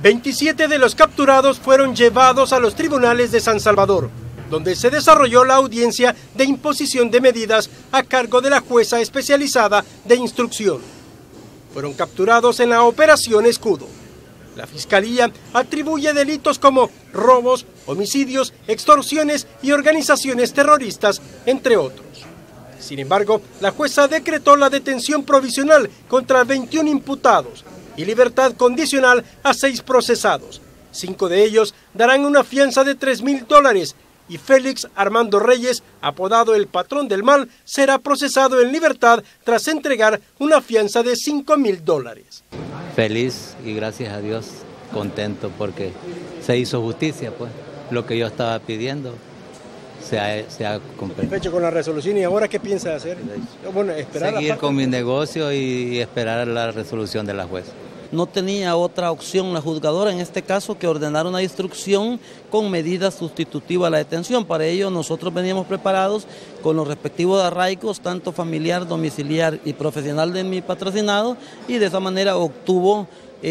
27 de los capturados fueron llevados a los tribunales de San Salvador, donde se desarrolló la audiencia de imposición de medidas a cargo de la jueza especializada de instrucción. Fueron capturados en la Operación Escudo. La Fiscalía atribuye delitos como robos, homicidios, extorsiones y organizaciones terroristas, entre otros. Sin embargo, la jueza decretó la detención provisional contra 21 imputados y libertad condicional a 6 procesados. 5 de ellos darán una fianza de $3.000 y Félix Armando Reyes, apodado el Patrón del Mal, será procesado en libertad tras entregar una fianza de $5.000. Feliz y gracias a Dios, contento porque se hizo justicia, pues lo que yo estaba pidiendo se ha cumplido. Satisfecho con la resolución, ¿y ahora qué piensa hacer? Bueno, esperar seguir con mi negocio y esperar la resolución de la jueza. No tenía otra opción la juzgadora en este caso que ordenar una instrucción con medidas sustitutivas a la detención. Para ello nosotros veníamos preparados con los respectivos arraigos, tanto familiar, domiciliar y profesional de mi patrocinado, y de esa manera obtuvo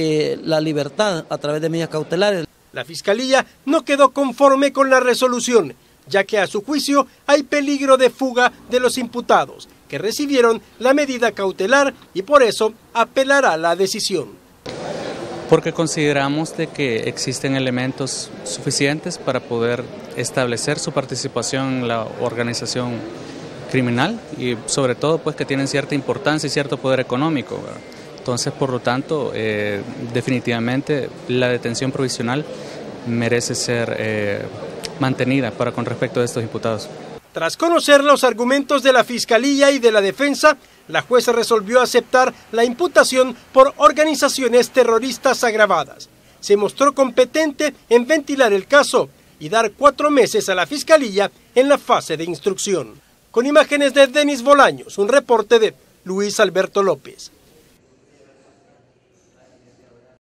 la libertad a través de medidas cautelares. La Fiscalía no quedó conforme con la resolución, ya que a su juicio hay peligro de fuga de los imputados, que recibieron la medida cautelar y por eso apelará la decisión. Porque consideramos de que existen elementos suficientes para poder establecer su participación en la organización criminal y sobre todo pues que tienen cierta importancia y cierto poder económico, ¿verdad? Entonces, por lo tanto, definitivamente la detención provisional merece ser mantenida con respecto a estos imputados. Tras conocer los argumentos de la Fiscalía y de la defensa, la jueza resolvió aceptar la imputación por organizaciones terroristas agravadas. Se mostró competente en ventilar el caso y dar 4 meses a la Fiscalía en la fase de instrucción. Con imágenes de Denis Bolaños, un reporte de Luis Alberto López.